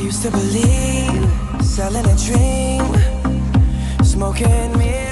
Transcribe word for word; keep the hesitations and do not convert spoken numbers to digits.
used to believe, selling a dream, smoking me